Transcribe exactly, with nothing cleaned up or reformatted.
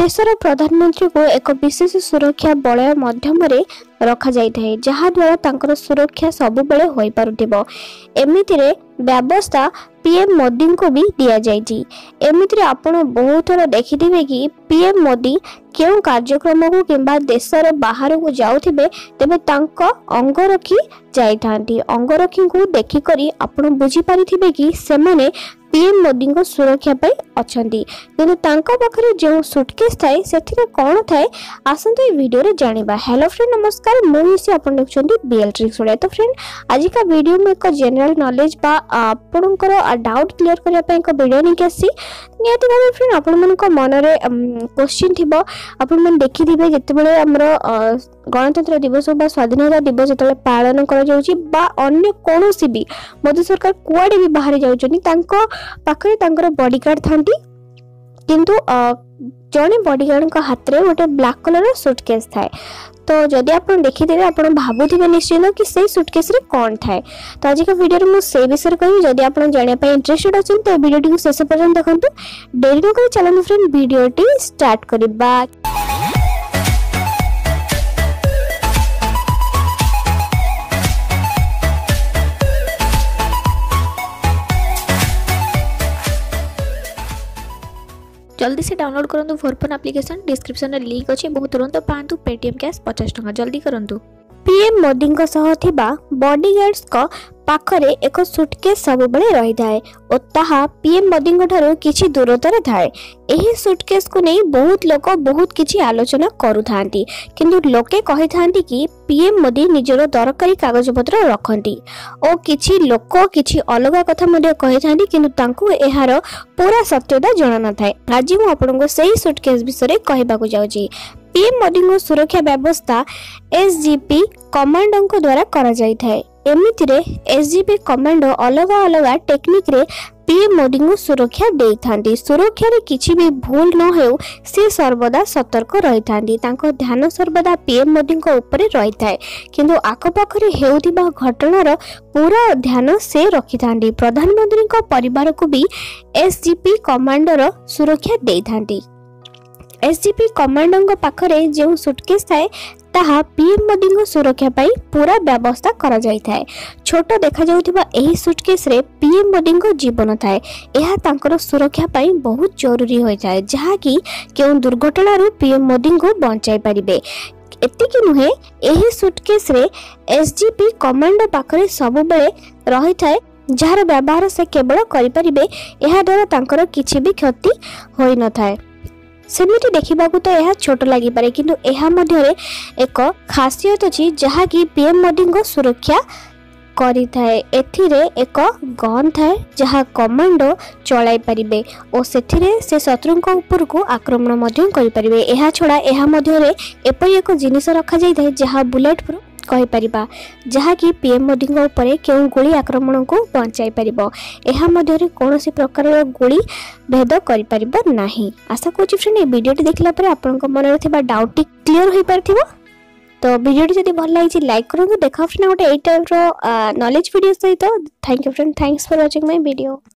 देशर प्रधानमंत्री को एक विशेष सुरक्षा बलय मध्यम रखा जाए जहा द्वारा तांकर सुरक्षा सब बेले होई पारुथिबो। एमितिरे व्यवस्था पीएम मोदी को भी दिया जाइछि। एमितिरे आपण बहुत थोड़ा देखिथिबे कि पीएम मोदी केउ कार्यक्रम को किंबा देशर बाहर को जाउथिबे तेबे तांको अंगरखी जाइथांती। अंगरखी को देखि करी आपण बुझी पारिथिबे कि सेमाने पीएम मोदी को सुरक्षा पाई अछंती। किंतु तांका पाखरे जो सुटकेस थाए सेथिरे कोन थाए आसंतो ए वीडियो रे जानिबा। हेलो फ्रेंड नमस्कार, मु हिसी आपण देखछंती बीएल ट्रिक्स ओडिया। तो फ्रेंड आज का वीडियो में एक जनरल नॉलेज बा आपनकर डाउट क्लियर करिया पई एक वीडियो नि केसी नियति भाबे फ्रेंड आपण मन को मन रे क्वेश्चन थिबो। आपण मन देखि दिबे जते बेले हमरो गणतंत्र दिवस बा स्वाधीनता दिवस जते पालन करा जाउची बा अन्य कोनोसी भी मोदी सरकार कुआडे भी बाहर जाउचनी तांको पाखरे तांकर बॉडीगार्ड थांती। किंतु जने बॉडीगार्ड का हाथ रे गोटे ब्लैक कलर सूटकेस थाए। तो जदि आप देखिदेवे आप भावुथिबे निश्चित कि से सूटकेस रे कौन थाए। तो आज का वीडियो रे मु से विषय कहि जदि आप जानिया पय इंटरेस्टेड अछन तो वीडियो टी शेष पर्यंत देखंतु। देरी न करि चलनु फ्रेंड वीडियो टी स्टार्ट करिबा। जल्दी से डाउनलोड करंतु फोरफोन एप्लिकेशन, डिस्क्रिप्शन रे लिंक अछि। बहुत तुरंत पांतु पेटीएम कैश पचास टका जल्दी करंतु। पीएम मोदी को सह थिबा बॉडीगार्ड्स को पाखरे एक सूटकेस सब बेले रही थाए और ताहा पीएम मोदी ठारू किछि दूरतर थाए। एही सूटकेस को नहीं बहुत लोक बहुत किछि आलोचना करू थांती। किंतु लोके कहि थांती कि पीएम मोदी निजरो दरकारी कागज पत्र रखंती और किछि लोक किछि अलगा कथा मध्ये कहि थांती किंतु तांको एहार पूरा सत्यता जणा न थाए। आज मु आपनको सेही सूटकेस विषय कहबाकू जाउची। पीएम मोदी को सुरक्षा व्यवस्था एसजीपी कमांडो को द्वारा करा जाय थाए। एमितिरे एसजीपी कमांडो अलग अलग टेक्निक रे पीएम मोदी को सुरक्षा दे थांती। सुरक्षा रे किछि भी भूल न हेउ से सर्वदा सतर्क रही थांती। तांको ध्यान सर्वदा पीएम मोदी को ऊपर रही थाए। किंतु आखपाखरे हेउथिबा घटनार पूरा ध्यान से रखी थांती। प्रधानमंत्री को परिवार को भी एसजीपी कमांडोर सुरक्षा दे थांती। एसजीपी कमांडो पाखरे जो सूटकेस थाए ताहा पीएम मोदी को सुरक्षा पाई पूरा व्यवस्था करा जाय थाए। छोट देखा जाउथिबा एही सूटकेस रे पीएम मोदी को जीवन थाए। एहा तांकर सुरक्षा पाई बहुत जरूरी होय थाए जहा कि केउ दुर्घटना रो पीएम मोदी को बचाई परिबे। एतिकी नुहे एही सूटकेस रे एसजीपी कमांडो पाखरे सब बेले रही थाए जहार व्यवहार से केवल करि परिबे। एहा द्वारा तांकर किछि भी क्षति होई न थाए। सेमिति देखिबाकू तो यह छोट लगी पारे किंतु एहा मध्यरे एक खासियत अछि जहा कि पीएम मोदी को सुरक्षा करि थाए। एथिरे एक गन थाए जहा कमांडो चलाई परिबे और सेथिरे से शत्रु को ऊपर को आक्रमण मध्य करि परिबे। एहा छोड़ा एहा मध्यरे एपरि एक जिनिस रखा जाय थाए जहा बुलेट प्रूफ कहि परिबा जहा कि पीएम मोदी को ऊपर केउ गोली आक्रमण को बचाई परिबो। एहा मध्यरे कोनोसी प्रकार गोली भेद करि परिबो नाही। आशा करछि फ्रेंड ए वीडियो टी देखला पर आपन को मन रे थिबा डाउट टी क्लियर होई परथिबो। तो वीडियो टी जदी भल लागिछि लाइक करंतु। देखा फ्रेंड गोटे एई टाइप रो नॉलेज वीडियो सहित। Thank you friend, thanks for watching my video.